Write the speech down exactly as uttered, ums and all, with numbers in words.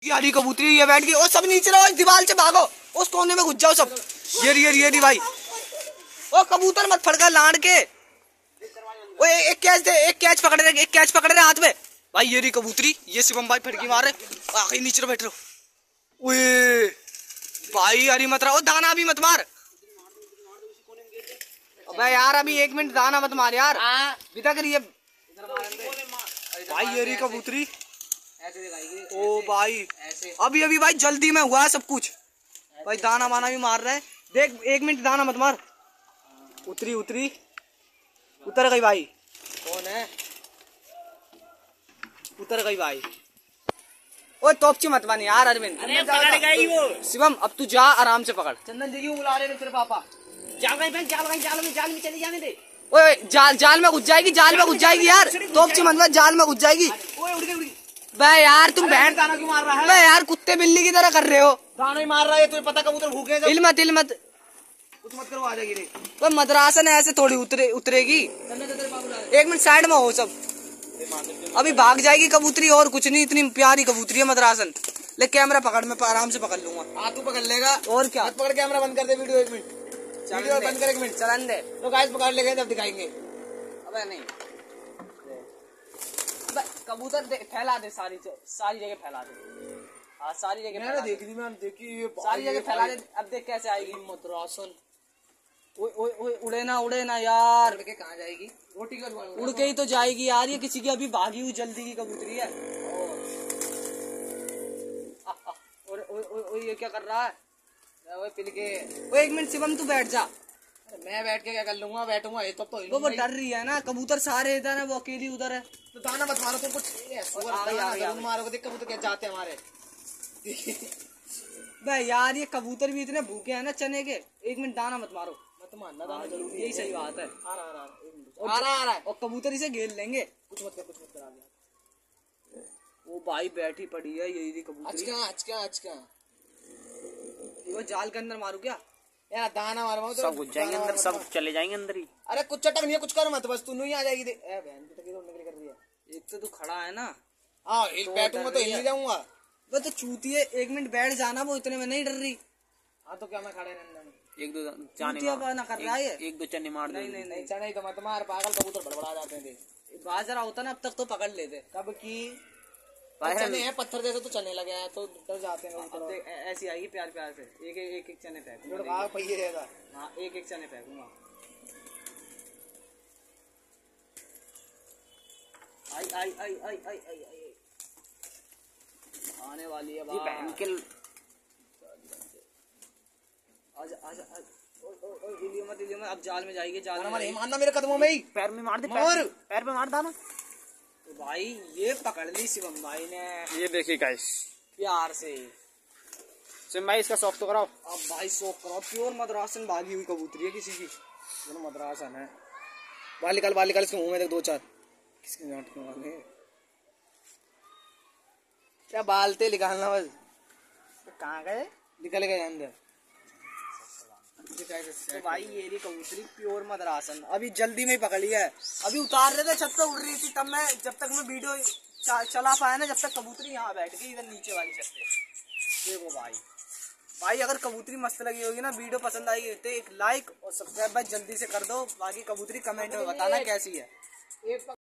यारी कबूतरी ये बैठ गई और सब नीचे रहो, दीवार से भागो, उस कोने में घुस जाओ सब। ये ये ये भाई ओ कबूतर मत फड़का लाड़ के। ओ एक कैच दे, एक कैच पकड़ रहे, एक कैच पकड़ रहे हाथ में भाई। ये रही कबूतरी, ये शिवम भाई फड़की मार रहे, आखिर नीचे बैठ रहो। ओए भाई अरे मत रहो, दाना भी मत मार। अबे यार अभी एक मिनट दाना मत मार यार, बिता कर। ये भाई ये रही कबूतरी, ओ भाई अभी अभी भाई जल्दी में हुआ है सब कुछ भाई। दाना वाना भी मार रहा है, देख एक मिनट दाना मत मार। उतरी उतरी उतर गई भाई। कौन है? उतर गई भाई। ओए तोपची मत बन यार अरविंद। अरे पकड़ गई वो। शिवम अब तू जा आराम से पकड़। चंदन जी बुला रहे तेरे पापा। जाल में जाल में जाल में जाल में चले जाने दे। ओए जाल जाल में घुस जाएगी, जाल में घुस जाएगी यार। तोपची मत बन, जाल में घुस जाएगी। ओए उड़ गई उड़ गई। बे यार तुम बैठ, दाना क्यों मार रहा है? बे यार कुत्ते बिल्ली की तरह कर रहे हो। दाना ही मार रहा है, तुझे पता कबूतर भूखे हैं। तिल मत तिल मत कुछ मत करो, आ जाएगी रे। तो मद्रासन ऐसे थोड़ी उतरे उतरेगी। एक मिनट साइड में हो सब, अभी भाग जाएगी कबूतरी और कुछ नहीं। इतनी प्यारी कबूतरी है मद्रासन। ले कैमरा पकड़, मैं आराम से पकड़ लूंगा। हाँ तू पकड़ लेगा और क्या। मत पकड़, कैमरा बंद कर दे। वीडियो एक मिनट वीडियो बंद कर, एक मिनट चलन दे। तो गाइस पकड़ लेंगे जब दिखाएंगे। अबे नहीं, अबे कबूतर फैला दे, सारी सारी जगह फैला दे। हाँ सारी जगह मैंने देखी थी, मैंने देखी ये सारी जगह फैला दे। अब देख कैसे आएगी मद्रासन। ओए ओए ओए उड़े ना उड़े ना यार। उड़ के कहाँ जाएगी? रोटी का उड़ के ही तो जाएगी यार। ये किसी की अभी भागी हुई जल्दी की कबूतरी है। और ओए ये क्या कर रहा है? ओए पिल के। ओए एक मिनट शिवम तू बैठ जा। मैं बैठ के क्या कर लूंगा? बैठूंगा ये तो तो वो वो डर रही है ना, कबूतर सारे इधर है, वो अकेली उधर है। तो दाना मत मारो, तुम कुछ मारोगे। देख कबूतर क्या जाते हैं हमारे। भाई यार ये कबूतर भी इतने भूखे हैं ना चने के। एक मिनट दाना मत मारो, मत मारना दाना जरूरी। यही सही बात है। आ रहा आ रहा आ रहा आ रहा है। और कबूतर इसे घेर लेंगे। कुछ मत कर, कुछ मत करा लिया। वो भाई बैठी पड़ी है यही कबूतरी। आज क्या आज क्या आज क्या वो जाल के अंदर मारू क्या यार? दाना मारो तो सब घुस जाएंगे अंदर, सब चले जाएंगे अंदर ही। अरे कुछ चटक नहीं है, कुछ कर मत, बस तू नहीं आ जाएगी। दे ए बहन की टकी निकल कर रही है। एक तो तू खड़ा है ना। हाँ एक बैठूंगा तो हिल जाऊंगा। वो तो चूती है, एक मिनट बैठ जाना, वो इतने में नहीं डर रही। हाँ तो क्या मैं खड़े रहने? एक दो जाने ना कर रहा है। एक दो चने मार नहीं नहीं नहीं चढ़ाई तो मत मार, पागल कबूतर बड़बड़ा जाते हैं। बाजरा होता ना अब तक तो पकड़ लेते। कब की चने हैं, पत्थर जैसे तो चने लगे हैं तो डर जाते हैं। ऐसी आएगी प्यार प्यार से। एक एक एक चने फेंक। हाँ एक एक चने फेंकूंगा। आई आई आई आई आई आई आई आने वाली है बहन के। आजा आजा इलियो मत इलियो मत। अब जाल में जाएगी, जाल में नहीं मारना मेरे कदमों में ही। पैर में मार दे, मार पैर पे मार दाना। तो भाई ये पकड़ ली शिवम भाई ने। ये देखिए गाइस प्यार से। शिवम भाई इसका शौक तो कराओ। अब भाई शौक कराओ। प्योर मद्रासन भागी हुई कबूतरी है किसी की। मद्रासन है। बाल निकाल, बाल निकाल इसके मुंह में देख दो चार। किसके नाटक वाले क्या बालते निकालना बस। तो कहाँ गए? निकल गए अंदर। तो भाई ये रही कबूतरी प्योर मद्रासन। अभी जल्दी में ही पकड़ी है। अभी उतार रहे थे, छत पे उड़ रही थी, तब मैं जब तक मैं वीडियो चला पाया ना, जब तक कबूतरी यहाँ बैठ गई इधर नीचे वाली छत पे। देखो भाई भाई अगर कबूतरी मस्त लगी होगी ना, वीडियो पसंद आई तो एक लाइक और सब्सक्राइब भाई जल्दी से कर दो। बाकी कबूतरी कमेंट में बताना कैसी है।